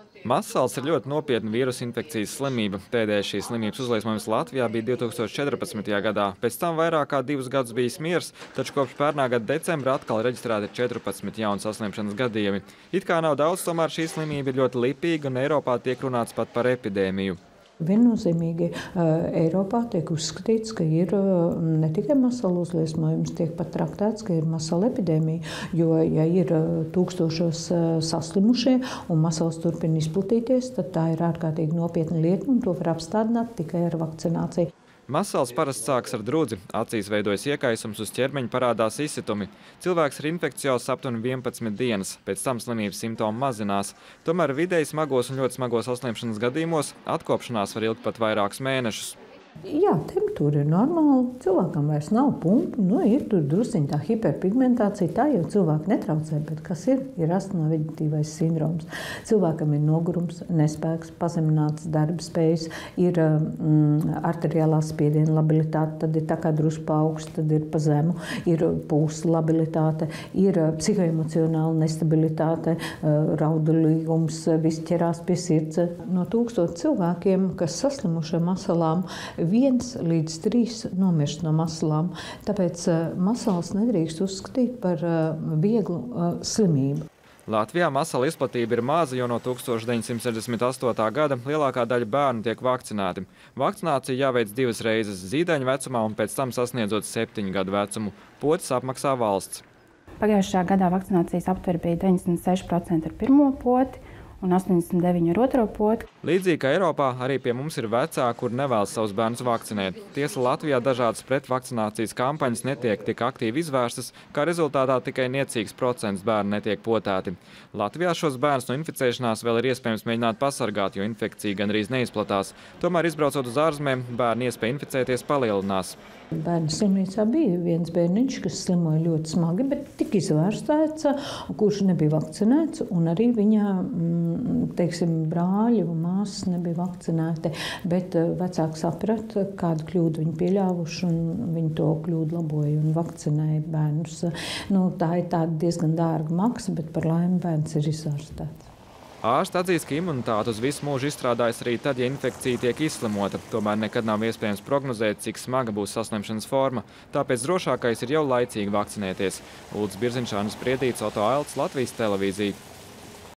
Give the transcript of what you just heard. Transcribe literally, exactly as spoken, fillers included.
Masals ir ļoti nopietna vīrusu infekcijas slimība. Pēdējais šīs slimības uzliesmojums Latvijā bija divi tūkstoši četrpadsmitajā gadā. Pēc tam vairāk kā divus gadus bijis miers, taču kopš pērnā gada decembra atkal reģistrēti četrpadsmit jauni saslimšanas gadījumi. It kā nav daudz, tomēr šī slimība ir ļoti lipīga un Eiropā tiek runāts pat par epidēmiju. Viennozīmīgi Eiropā tiek uzskatīts, ka ir ne tikai masalu uzliesmojums, tiek pat traktēts, ka ir masala epidēmija, jo, ja ir tūkstošos saslimušie un masals turpina izplatīties, tad tā ir ārkārtīgi nopietna lieta un to var apstādināt tikai ar vakcināciju. Masals parasti sākas ar drudzi, acīs veidojas iekaisums, uz ķermeņa parādās izsitumi. Cilvēks ir infekcijos aptuveni vienpadsmit dienas, pēc tam slimības simptomi mazinās. Tomēr vidēji smagos un ļoti smagos saslimšanas gadījumos atkopšanās var ilgt pat vairākus mēnešus. Jā, temperatūra ir normāla, cilvēkam vairs nav pumpu, nu, ir tur drusciņ tā hiperpigmentācija, tā jau cilvēku netraucē, bet kas ir? Ir astmaveģetīvais sindroms. Cilvēkam ir nogurums, nespēks, pazemināts darba spējas, ir mm, arteriālā spiediena labilitāte, tad ir tā kā drusku pa augstu, tad ir pa zemu, ir pulsa labilitāte, ir psihoemocionāla nestabilitāte, raudulīgums, viss ķerās pie sirds. No tūkstoši cilvēkiem, kas saslimuši ar masalām, viens līdz trīs nomirst no masalām, tāpēc masals nedrīkst uzskatīt par vieglu slimību. Latvijā masala izplatība ir maza, jo no tūkstoš deviņsimt sešdesmit astotā gada lielākā daļa bērnu tiek vakcinēti. Vakcinācija jāveic divas reizes zīdaiņu vecumā un pēc tam sasniedzot septiņu gadu vecumu. Potes apmaksā valsts. Pagājušajā gadā vakcinācijas aptvere bija deviņdesmit seši procenti ar pirmo poti un astoņdesmit deviņi ar otro poti. Līdzīgi kā Eiropā, arī pie mums ir vecāki, kur nevēlas savus bērnus vakcinēt. Tiesa, Latvijā dažādas pretvakcinācijas kampaņas netiek tik aktīvi izvērstas, kā rezultātā tikai niecīgs procents bērnu netiek potēti. Latvijā šos bērnus no inficēšanās vēl ir iespējams mēģināt pasargāt, jo infekcija gandrīz neizplatās. Tomēr, izbraucot uz ārzemēm, bērnu iespēja inficēties palielinās. Bērnu slimnīcā bija viens bērniņš, kas slimoja ļoti smagi, bet tika izvērstēts, kurš nebija vakcinēts, un arī viņa, teiksim, brāļi un māsas nebija vakcinēti, bet vecāki saprata, kādu kļūdu viņi pieļāvuši, un viņi to kļūdu laboja un vakcinēja bērnus. Nu, tā ir tāda diezgan dārga maksa, bet par laimi bērns ir izvērstēts. Ārsti atzīst, ka imunitāte uz visu mūžu izstrādājas arī tad, ja infekcija tiek izslimota. Tomēr nekad nav iespējams prognozēt, cik smaga būs saslimšanas forma. Tāpēc drošākais ir jau laicīgi vakcinēties. Ulds Birziņš, Jānis Priedīts, Oto Ailts, Latvijas televīzija.